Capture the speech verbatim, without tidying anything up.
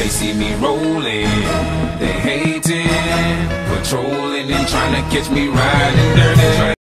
they see me rolling, they hating, patrolling and trying to catch me riding dirty.